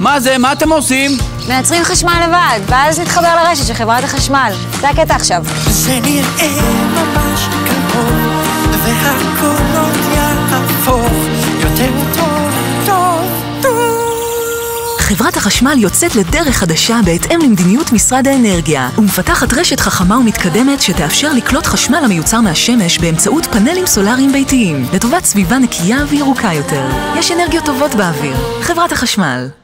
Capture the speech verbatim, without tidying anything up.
מה זה? מה אתם עושים? מייצרים חשמל לבד, ואז נתחבר לרשת של חברת החשמל. זה הקטע עכשיו. זה נראה ממש קרוב, והכל עוד יהפוך יותר טוב, טוב, טוב. חברת החשמל יוצאת לדרך חדשה בהתאם למדיניות משרד האנרגיה, ומפתחת רשת חכמה ומתקדמת שתאפשר לקלוט חשמל המיוצר מהשמש באמצעות פאנלים סולריים ביתיים, לטובת סביבה נקייה וירוקה יותר. יש אנרגיות טובות באוויר. חברת החשמל.